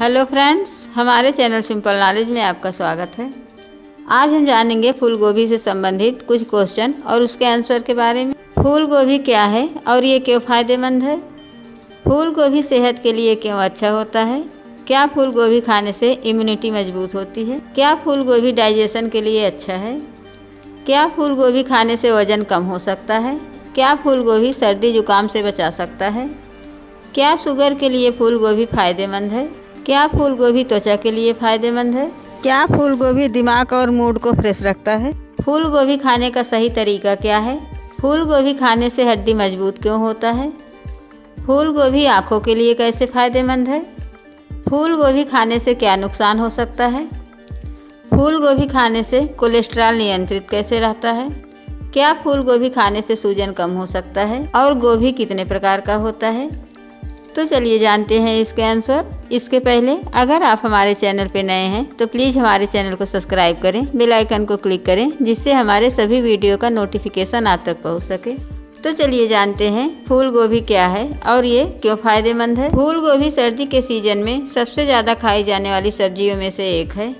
Hello friends, हमारे channel simple knowledge में आपका स्वागत है। आज हम जानेंगे फूल गोभी से संबंधित कुछ क्वेश्चन और उसके आंसर के बारे में। फूल गोभी क्या है और ये क्यों फ़ायदेमंद है? फूल गोभी सेहत के लिए क्यों अच्छा होता है? क्या फूल गोभी खाने से इम्यूनिटी मजबूत होती है? क्या फूल गोभी डाइजेशन के लिए अच्छा है? क्या फूल गोभी खाने से वज़न कम हो सकता है? क्या फूल गोभी सर्दी जुकाम से बचा सकता है? क्या शुगर के लिए फूल गोभी फ़ायदेमंद है? क्या फूल गोभी त्वचा के लिए फ़ायदेमंद है? क्या फूल गोभी दिमाग और मूड को फ्रेश रखता है? फूल गोभी खाने का सही तरीका क्या है? फूल गोभी खाने से हड्डी मजबूत क्यों होता है? फूल गोभी आँखों के लिए कैसे फ़ायदेमंद है? फूल गोभी खाने से क्या नुकसान हो सकता है? फूल गोभी खाने से कोलेस्ट्रॉल नियंत्रित कैसे रहता है? क्या फूल गोभी खाने से सूजन कम हो सकता है? और गोभी कितने प्रकार का होता है? तो चलिए जानते हैं इसके आंसर। इसके पहले अगर आप हमारे चैनल पर नए हैं तो प्लीज़ हमारे चैनल को सब्सक्राइब करें, बेल आइकन को क्लिक करें जिससे हमारे सभी वीडियो का नोटिफिकेशन आप तक पहुंच सके। तो चलिए जानते हैं फूल गोभी क्या है और ये क्यों फ़ायदेमंद है। फूल गोभी सर्दी के सीजन में सबसे ज़्यादा खाई जाने वाली सब्जियों में से एक है।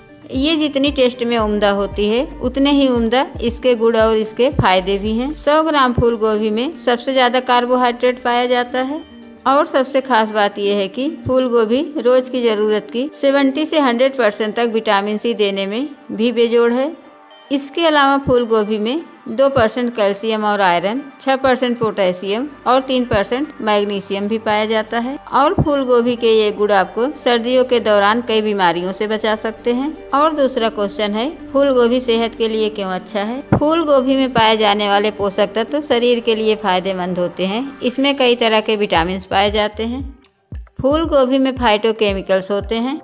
ये जितनी टेस्ट में उम्दा होती है उतने ही उम्दा इसके गुण और इसके फायदे भी हैं। 100 ग्राम फूल गोभी में सबसे ज़्यादा कार्बोहाइड्रेट पाया जाता है और सबसे खास बात यह है कि फूल गोभी रोज़ की ज़रूरत की 70 से 100% तक विटामिन सी देने में भी बेजोड़ है। इसके अलावा फूल गोभी में 2% कैल्शियम और आयरन, 6% पोटेशियम और 3% मैग्नीशियम भी पाया जाता है। और फूल गोभी के ये गुण आपको सर्दियों के दौरान कई बीमारियों से बचा सकते हैं। और दूसरा क्वेश्चन है, फूल गोभी सेहत के लिए क्यों अच्छा है? फूल गोभी में पाए जाने वाले पोषक तत्व शरीर के लिए फायदेमंद होते हैं। इसमें कई तरह के विटामिन पाए जाते हैं। फूल गोभी में फाइटोकेमिकल्स होते हैं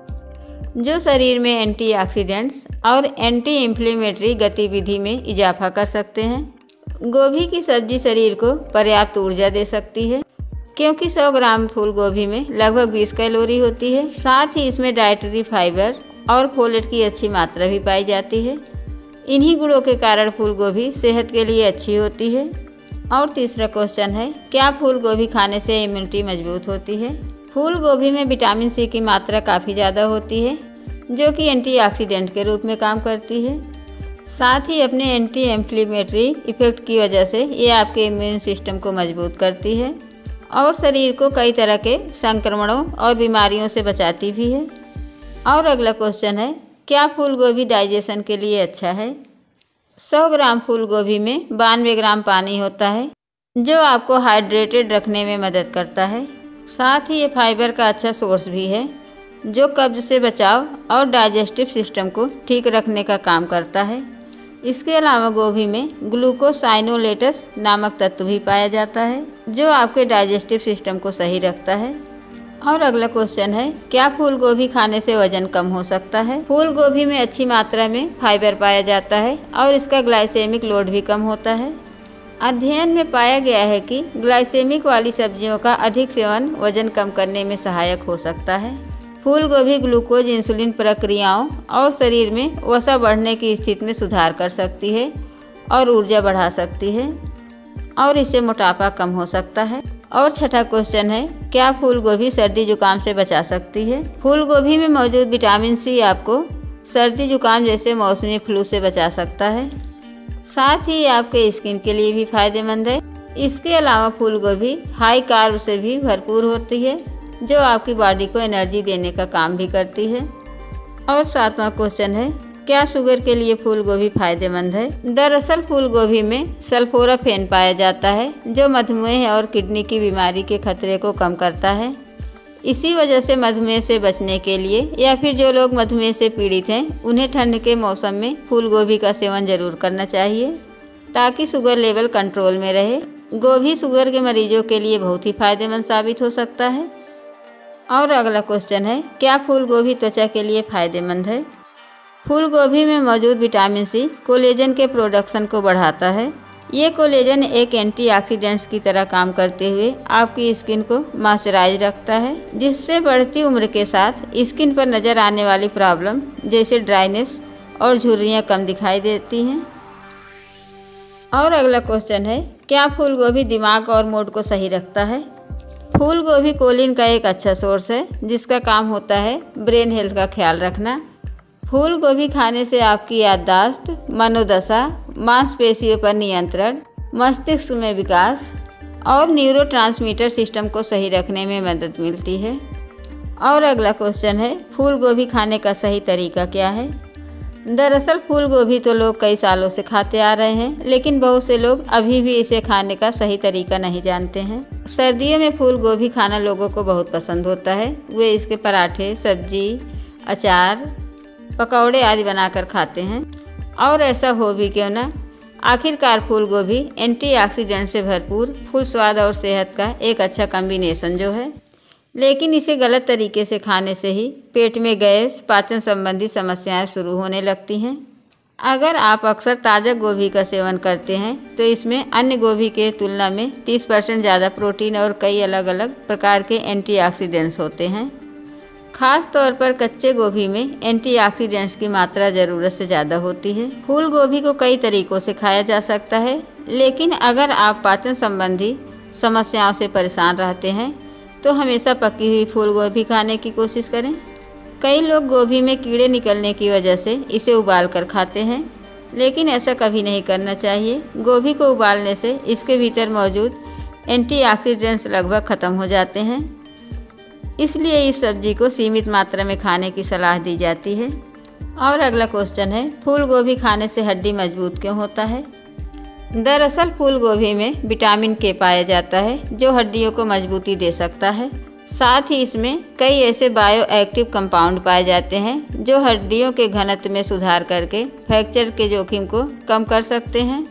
जो शरीर में एंटीऑक्सीडेंट्स और एंटी इन्फ्लेमेटरी गतिविधि में इजाफा कर सकते हैं। गोभी की सब्जी शरीर को पर्याप्त ऊर्जा दे सकती है क्योंकि 100 ग्राम फूल गोभी में लगभग 20 कैलोरी होती है। साथ ही इसमें डाइटरी फाइबर और फोलेट की अच्छी मात्रा भी पाई जाती है। इन्हीं गुणों के कारण फूल गोभी सेहत के लिए अच्छी होती है। और तीसरा क्वेश्चन है, क्या फूल गोभी खाने से इम्यूनिटी मजबूत होती है? फूल गोभी में विटामिन सी की मात्रा काफ़ी ज़्यादा होती है जो कि एंटीऑक्सीडेंट के रूप में काम करती है। साथ ही अपने एंटी इन्फ्लेमेटरी इफेक्ट की वजह से ये आपके इम्यून सिस्टम को मजबूत करती है और शरीर को कई तरह के संक्रमणों और बीमारियों से बचाती भी है। और अगला क्वेश्चन है, क्या फूल गोभी डाइजेशन के लिए अच्छा है? 100 ग्राम फूल गोभी में 92 ग्राम पानी होता है जो आपको हाइड्रेटेड रखने में मदद करता है। साथ ही ये फाइबर का अच्छा सोर्स भी है जो कब्ज से बचाव और डाइजेस्टिव सिस्टम को ठीक रखने का काम करता है। इसके अलावा गोभी में ग्लूकोसाइनोलेटस नामक तत्व भी पाया जाता है जो आपके डाइजेस्टिव सिस्टम को सही रखता है। और अगला क्वेश्चन है, क्या फूल गोभी खाने से वजन कम हो सकता है? फूल गोभी में अच्छी मात्रा में फाइबर पाया जाता है और इसका ग्लाइसेमिक लोड भी कम होता है। अध्ययन में पाया गया है कि ग्लाइसेमिक वाली सब्जियों का अधिक सेवन वजन कम करने में सहायक हो सकता है। फूल गोभी ग्लूकोज इंसुलिन प्रक्रियाओं और शरीर में वसा बढ़ने की स्थिति में सुधार कर सकती है और ऊर्जा बढ़ा सकती है और इससे मोटापा कम हो सकता है। और छठा क्वेश्चन है, क्या फूल गोभी सर्दी जुकाम से बचा सकती है? फूल गोभी में मौजूद विटामिन सी आपको सर्दी जुकाम जैसे मौसमी फ्लू से बचा सकता है। साथ ही आपके स्किन के लिए भी फायदेमंद है। इसके अलावा फूल गोभी हाई कार्ब से भी भरपूर होती है जो आपकी बॉडी को एनर्जी देने का काम भी करती है। और 7वां क्वेश्चन है, क्या शुगर के लिए फूल गोभी फायदेमंद है? दरअसल फूल गोभी में सल्फोराफेन पाया जाता है जो मधुमेह और किडनी की बीमारी के खतरे को कम करता है। इसी वजह से मधुमेह से बचने के लिए या फिर जो लोग मधुमेह से पीड़ित हैं उन्हें ठंड के मौसम में फूल गोभी का सेवन जरूर करना चाहिए ताकि शुगर लेवल कंट्रोल में रहे। गोभी शुगर के मरीजों के लिए बहुत ही फायदेमंद साबित हो सकता है। और अगला क्वेश्चन है, क्या फूल गोभी त्वचा के लिए फायदेमंद है? फूल गोभी में मौजूद विटामिन सी कोलेजन के प्रोडक्शन को बढ़ाता है। ये कोलेजन एक एंटीऑक्सीडेंट्स की तरह काम करते हुए आपकी स्किन को मॉइस्चराइज रखता है जिससे बढ़ती उम्र के साथ स्किन पर नज़र आने वाली प्रॉब्लम जैसे ड्राइनेस और झुर्रियाँ कम दिखाई देती हैं। और अगला क्वेश्चन है, क्या फूल गोभी दिमाग और मूड को सही रखता है? फूल गोभी कोलिन का एक अच्छा सोर्स है जिसका काम होता है ब्रेन हेल्थ का ख्याल रखना। फूल गोभी खाने से आपकी याददाश्त, मनोदशा, मांसपेशियों पर नियंत्रण, मस्तिष्क में विकास और न्यूरोट्रांसमीटर सिस्टम को सही रखने में मदद मिलती है। और अगला क्वेश्चन है, फूल गोभी खाने का सही तरीका क्या है? दरअसल फूल गोभी तो लोग कई सालों से खाते आ रहे हैं, लेकिन बहुत से लोग अभी भी इसे खाने का सही तरीका नहीं जानते हैं। सर्दियों में फूल गोभी खाना लोगों को बहुत पसंद होता है। वे इसके पराठे, सब्जी, अचार, पकौड़े आदि बनाकर खाते हैं। और ऐसा हो भी क्यों ना, आखिरकार फूल गोभी एंटीऑक्सीडेंट से भरपूर फूल स्वाद और सेहत का एक अच्छा कॉम्बिनेशन जो है। लेकिन इसे गलत तरीके से खाने से ही पेट में गैस, पाचन संबंधी समस्याएं शुरू होने लगती हैं। अगर आप अक्सर ताज़ा गोभी का सेवन करते हैं तो इसमें अन्य गोभी के तुलना में 30% ज़्यादा प्रोटीन और कई अलग अलग प्रकार के एंटीऑक्सीडेंट्स होते हैं। खास तौर पर कच्चे गोभी में एंटीऑक्सीडेंट्स की मात्रा ज़रूरत से ज़्यादा होती है। फूल गोभी को कई तरीक़ों से खाया जा सकता है, लेकिन अगर आप पाचन संबंधी समस्याओं से परेशान रहते हैं तो हमेशा पकी हुई फूल गोभी खाने की कोशिश करें। कई लोग गोभी में कीड़े निकलने की वजह से इसे उबाल कर खाते हैं, लेकिन ऐसा कभी नहीं करना चाहिए। गोभी को उबालने से इसके भीतर मौजूद एंटीऑक्सीडेंट्स लगभग ख़त्म हो जाते हैं, इसलिए इस सब्जी को सीमित मात्रा में खाने की सलाह दी जाती है। और अगला क्वेश्चन है, फूल गोभी खाने से हड्डी मजबूत क्यों होता है? दरअसल फूल गोभी में विटामिन के पाया जाता है जो हड्डियों को मजबूती दे सकता है। साथ ही इसमें कई ऐसे बायो एक्टिव कंपाउंड पाए जाते हैं जो हड्डियों के घनत्व में सुधार करके फ्रैक्चर के जोखिम को कम कर सकते हैं।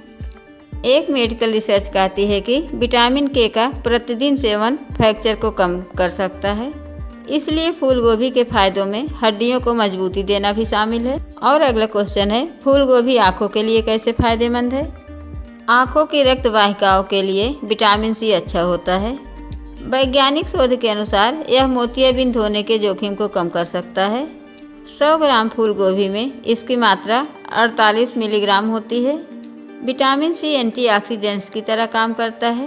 एक मेडिकल रिसर्च कहती है कि विटामिन के का प्रतिदिन सेवन फ्रैक्चर को कम कर सकता है। इसलिए फूल गोभी के फायदों में हड्डियों को मजबूती देना भी शामिल है। और अगला क्वेश्चन है, फूल गोभी आँखों के लिए कैसे फायदेमंद है? आँखों की रक्त वाहिकाओं के लिए विटामिन सी अच्छा होता है। वैज्ञानिक शोध के अनुसार यह मोतियाबिंद होने के जोखिम को कम कर सकता है। 100 ग्राम फूल गोभी में इसकी मात्रा 48 मिलीग्राम होती है। विटामिन सी एंटीऑक्सीडेंट्स की तरह काम करता है,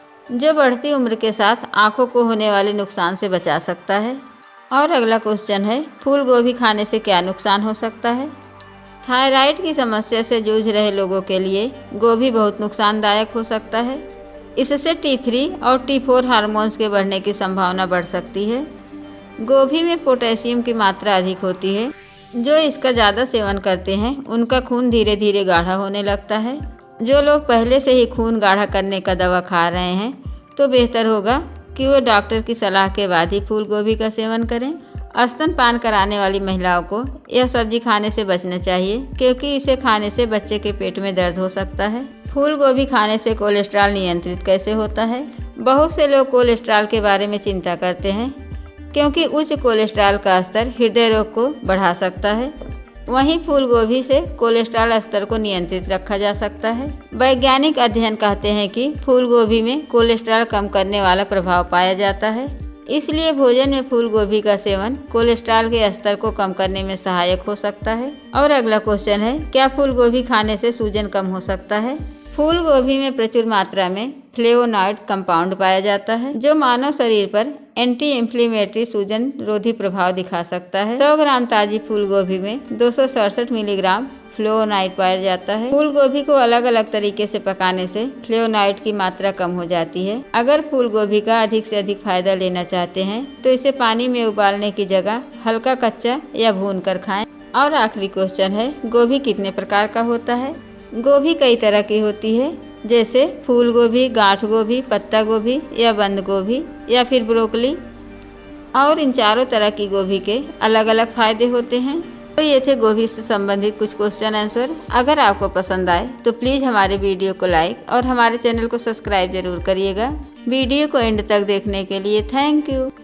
जो बढ़ती उम्र के साथ आँखों को होने वाले नुकसान से बचा सकता है। और अगला क्वेश्चन है, फूल गोभी खाने से क्या नुकसान हो सकता है? थायराइड की समस्या से जूझ रहे लोगों के लिए गोभी बहुत नुकसानदायक हो सकता है। इससे T3 और T4 हार्मोन्स के बढ़ने की संभावना बढ़ सकती है। गोभी में पोटेशियम की मात्रा अधिक होती है। जो इसका ज़्यादा सेवन करते हैं उनका खून धीरे धीरे गाढ़ा होने लगता है। जो लोग पहले से ही खून गाढ़ा करने का दवा खा रहे हैं तो बेहतर होगा कि वो डॉक्टर की सलाह के बाद ही फूल गोभी का सेवन करें। स्तनपान कराने वाली महिलाओं को यह सब्जी खाने से बचना चाहिए, क्योंकि इसे खाने से बच्चे के पेट में दर्द हो सकता है। फूल गोभी खाने से कोलेस्ट्रॉल नियंत्रित कैसे होता है? बहुत से लोग कोलेस्ट्रॉल के बारे में चिंता करते हैं, क्योंकि उच्च कोलेस्ट्रॉल का स्तर हृदय रोग को बढ़ा सकता है। वहीं फूल गोभी से कोलेस्ट्रॉल स्तर को नियंत्रित रखा जा सकता है। वैज्ञानिक अध्ययन कहते हैं कि फूल गोभी में कोलेस्ट्रॉल कम करने वाला प्रभाव पाया जाता है। इसलिए भोजन में फूल गोभी का सेवन कोलेस्ट्रॉल के स्तर को कम करने में सहायक हो सकता है। और अगला क्वेश्चन है, क्या फूल गोभी खाने से सूजन कम हो सकता है? फूल गोभी में प्रचुर मात्रा में फ्लेवोनॉइड कंपाउंड पाया जाता है, जो मानव शरीर पर एंटी इन्फ्लेमेटरी सूजन रोधी प्रभाव दिखा सकता है। 100 ग्राम ताजी फूल गोभी में 267 मिलीग्राम फ्लेवोनॉइड पाया जाता है। फूल गोभी को अलग अलग तरीके से पकाने से फ्लेवोनॉइड की मात्रा कम हो जाती है। अगर फूल गोभी का अधिक से अधिक फायदा लेना चाहते हैं तो इसे पानी में उबालने की जगह हल्का कच्चा या भून कर खाएं। और आखिरी क्वेश्चन है, गोभी कितने प्रकार का होता है? गोभी कई तरह की होती है, जैसे फूल गोभी, गांठ गोभी, पत्ता गोभी या बंद गोभी या फिर ब्रोकली। और इन चारों तरह की गोभी के अलग अलग फायदे होते हैं। तो ये थे गोभी से संबंधित कुछ क्वेश्चन आंसर। अगर आपको पसंद आए तो प्लीज़ हमारे वीडियो को लाइक और हमारे चैनल को सब्सक्राइब जरूर करिएगा। वीडियो को एंड तक देखने के लिए थैंक यू।